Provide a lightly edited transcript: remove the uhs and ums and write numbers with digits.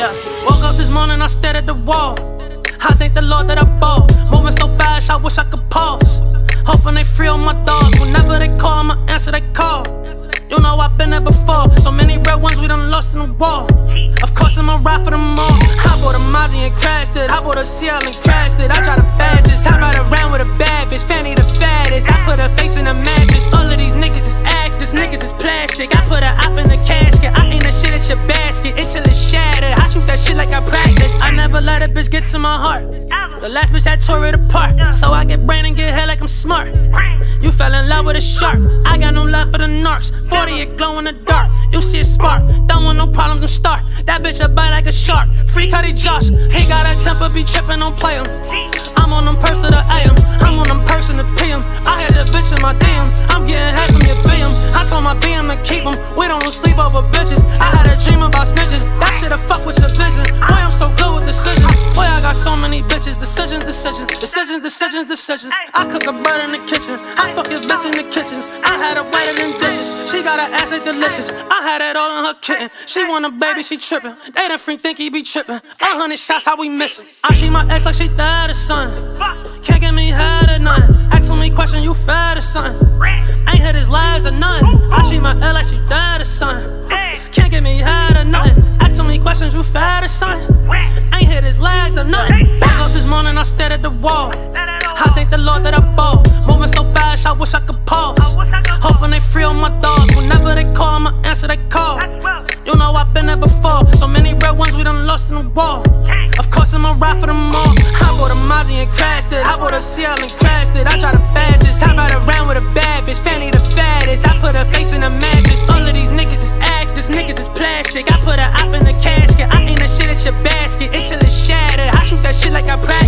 Yeah. Woke up this morning, I stared at the wall. I thank the Lord that I bought. Moving so fast, I wish I could pause. Hoping they free all my dogs. Whenever they call, I'ma answer they call. You know I've been there before. So many red ones we done lost in the wall. Of course I'ma ride for them all. I bought a Mozzie and crashed it. I bought a CL and crashed it. I drive the fastest. I ride around with a bad bitch. Fanny the fattest. I put her face in a mattress. All of these niggas is actors. Niggas is plastic. I put her op in the casket. I aim that shit at your basket until it's shattered. I shoot that shit like I practice. I never let a bitch get to my heart. The last bitch I tore it apart. So I get brain and get head like I'm smart. You fell in love with a shark. I got no love for the narcs. 40 it glow in the dark. You see a spark. Don't want no problems and start. That bitch a bite like a shark. Free Cuddy Josh. He got a temper, be trippin', don't play him. I'm on them purse to the AM. I'm on them person to PM. I had that bitch in my DMs. I'm getting head from your BM. I told my BM to keep them. We don't sleep over bitches. I had a dream about snitches. That shit'll fuck with your vision. Boy, I'm so good with decisions. Boy, I got so many bitches. Decisions. I cook a bird in the kitchen. I fuck a bitch in the kitchen. I had her wetter than dishes. She got her ass like delicious. I had it all in her kitten. She want a baby, she trippin'. They done freak think he be trippin'. 100 shots, how we missin'? I treat my ex like she died or something. Can't get me head or nothing. Ask me question, you fed or something. Ain't hit his lies or nothing. I treat my L like she died or something. Can't get me head or nothing. Ask me questions, you fed or something. Ain't hit his legs or nothing. Woke up this morning, I stared at the wall. I thank the Lord that I bought. Moving so fast, I wish I could pause. Hoping they free all my dogs. Whenever they call, I'ma answer they call. You know I've been there before. So many red ones we done lost in the wall. Of course I'ma ride for them all. I bought a Mozzie and crashed it. I bought a CL and crashed it. I drive the fastest. I ride around with a bad bitch. Fanny the fattest. I put her face in a mattress. All of these niggas is actors. Niggas is plastic. I put her op in the casket. I aim that shit at your basket until it's shattered. I shoot that shit like I practice.